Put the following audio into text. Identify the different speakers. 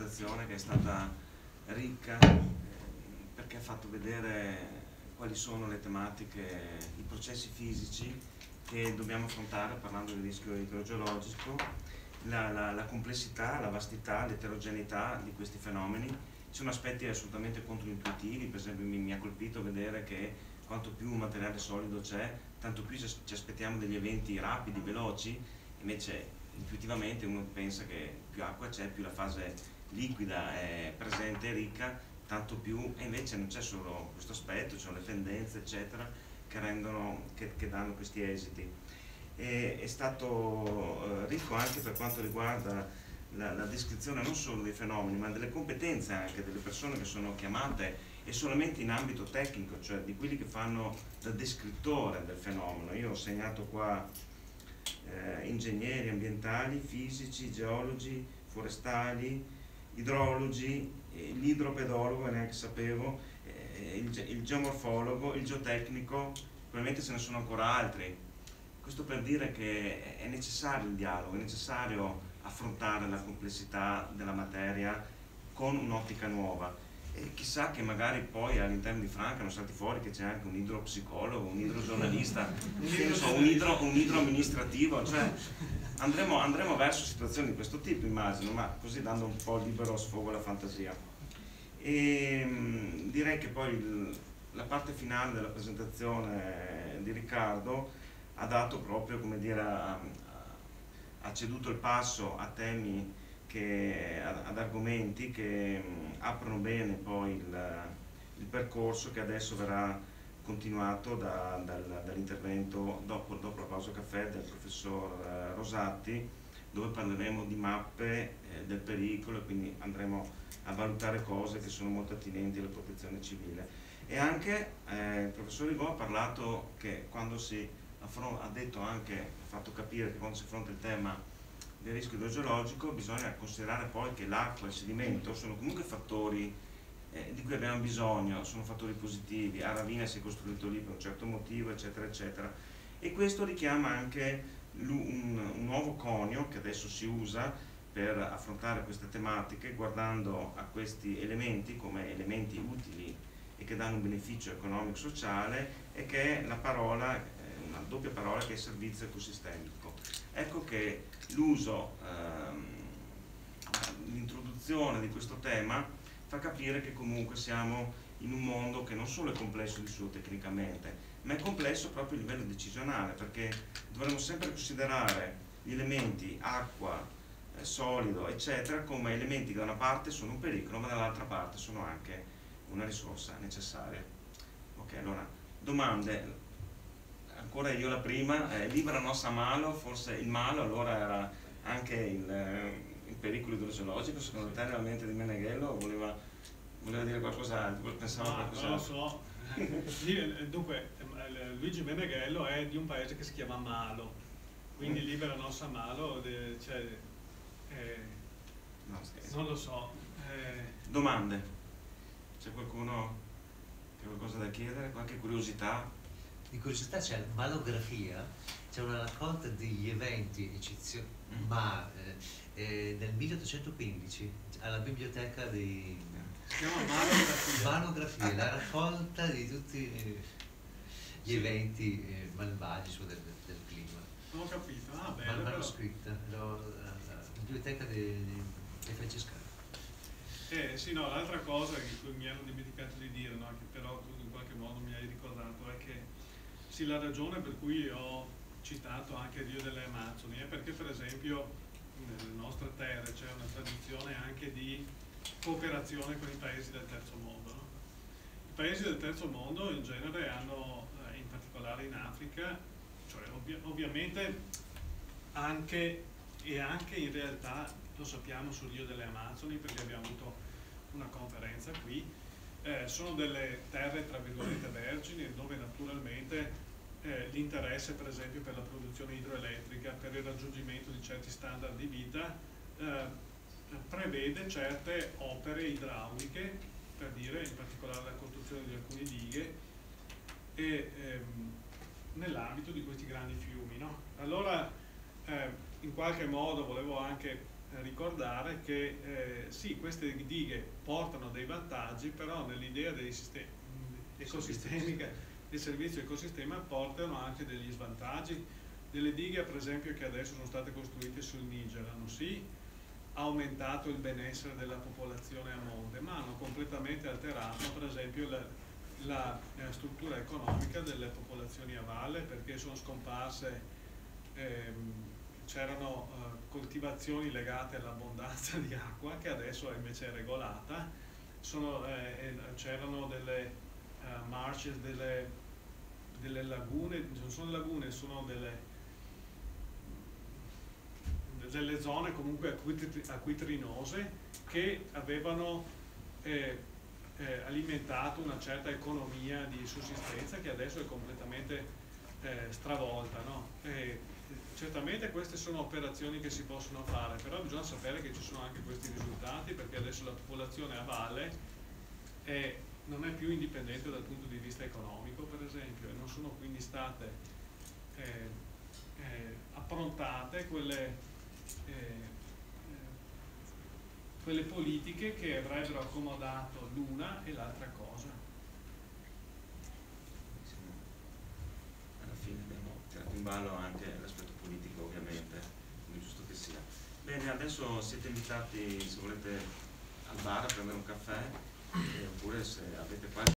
Speaker 1: presentazione che è stata ricca perché ha fatto vedere quali sono le tematiche, i processi fisici che dobbiamo affrontare parlando del rischio idrogeologico, la complessità, la vastità, l'eterogeneità di questi fenomeni. Ci sono aspetti assolutamente controintuitivi, per esempio mi ha colpito vedere che quanto più materiale solido c'è, tanto più ci aspettiamo degli eventi rapidi, veloci, invece intuitivamente uno pensa che più acqua c'è, più la fase liquida è presente e ricca, tanto più, e invece non c'è solo questo aspetto, ci sono le tendenze eccetera che danno questi esiti. È stato ricco anche per quanto riguarda la descrizione non solo dei fenomeni ma delle competenze anche delle persone che sono chiamate, e solamente in ambito tecnico, cioè di quelli che fanno da descrittore del fenomeno. Io ho segnato qua ingegneri ambientali, fisici, geologi, forestali, idrologi, l'idropedologo, neanche sapevo, il geomorfologo, il geotecnico, probabilmente ce ne sono ancora altri. Questo per dire che è necessario il dialogo, è necessario affrontare la complessità della materia con un'ottica nuova. E chissà che magari poi all'interno di Franca non salti fuori che c'è anche un idropsicologo, un idrogiornalista, un idroamministrativo, cioè andremo verso situazioni di questo tipo, immagino, ma così dando un po' libero sfogo alla fantasia. E direi che poi la parte finale della presentazione di Riccardo ha dato proprio, come dire, ha ceduto il passo a temi ad argomenti che aprono bene poi il percorso che adesso verrà continuato dall'intervento dopo la pausa caffè del professor Rosatti, dove parleremo di mappe del pericolo e quindi andremo a valutare cose che sono molto attinenti alla protezione civile. E anche il professor Rigò ha parlato che quando ha detto anche, ha fatto capire che quando si affronta il tema del rischio idrogeologico bisogna considerare poi che l'acqua e il sedimento sono comunque fattori di cui abbiamo bisogno, sono fattori positivi. A Ravina si è costruito lì per un certo motivo, eccetera eccetera, e questo richiama anche un nuovo conio che adesso si usa per affrontare queste tematiche, guardando a questi elementi come elementi utili e che danno un beneficio economico-sociale, e che è la parola, una doppia parola, che è servizio ecosistemico. Ecco che l'uso, l'introduzione di questo tema fa capire che comunque siamo in un mondo che non solo è complesso di suo tecnicamente, ma è complesso proprio a livello decisionale, perché dovremo sempre considerare gli elementi acqua, solido, eccetera, come elementi che da una parte sono un pericolo, ma dall'altra parte sono anche una risorsa necessaria. Ok, allora, domande. Ancora io la prima, libera nos a malo, forse il malo allora era anche il pericolo idrogeologico, secondo te nella mente di Meneghello voleva dire qualcos'altro, pensava qualcos'altro?
Speaker 2: Non lo so. Dunque, Luigi Meneghello è di un paese che si chiama Malo, quindi libera nos a malo, cioè,
Speaker 1: No, scherzo.
Speaker 2: non lo so.
Speaker 1: Domande? C'è qualcuno che ha qualcosa da chiedere? Qualche curiosità?
Speaker 3: Di curiosità c'è malografia, c'è una raccolta degli eventi nel 1815 alla biblioteca di
Speaker 2: Si chiama malografia.
Speaker 3: malografia, la raccolta di tutti gli eventi malvagi del clima.
Speaker 2: Non ho capito, bene, però.
Speaker 3: Manoscritta, la biblioteca dei francescani.
Speaker 2: Sì, no, l'altra cosa che mi ero dimenticato di dire, no, che però tu in qualche modo mi hai ricordato, è che sì, la ragione per cui ho citato anche Rio delle Amazzoni è perché, per esempio, nelle nostre terre c'è una tradizione anche di cooperazione con i paesi del terzo mondo, no? I paesi del terzo mondo in genere hanno, in particolare in Africa, cioè ovviamente anche in realtà lo sappiamo sul Rio delle Amazzoni perché abbiamo avuto una conferenza qui, sono delle terre tra virgolette vergini dove naturalmente l'interesse per esempio per la produzione idroelettrica, per il raggiungimento di certi standard di vita prevede certe opere idrauliche, per dire in particolare la costruzione di alcune dighe nell'ambito di questi grandi fiumi, no? Allora in qualche modo volevo anche ricordare che sì, queste dighe portano dei vantaggi, però nell'idea dei sistemi ecosistemica, del servizio ecosistema, portano anche degli svantaggi. Delle dighe, per esempio, che adesso sono state costruite sul Niger hanno sì aumentato il benessere della popolazione a monte, ma hanno completamente alterato, per esempio, la struttura economica delle popolazioni a valle, perché sono scomparse, c'erano coltivazioni legate all'abbondanza di acqua che adesso invece è regolata, c'erano delle marshes, delle lagune, non sono lagune, sono delle zone comunque acquitrinose che avevano alimentato una certa economia di sussistenza che adesso è completamente stravolta, no? Certamente queste sono operazioni che si possono fare, però bisogna sapere che ci sono anche questi risultati, perché adesso la popolazione a valle non è più indipendente dal punto di vista economico, per esempio, e non sono quindi state approntate quelle politiche che avrebbero accomodato l'una e l'altra cosa.
Speaker 1: Alla fine abbiamo tirato in ballo anche l'aspetto politico, ovviamente, come è giusto che sia. Bene, adesso siete invitati, se volete, al bar a prendere un caffè, oppure se avete qualche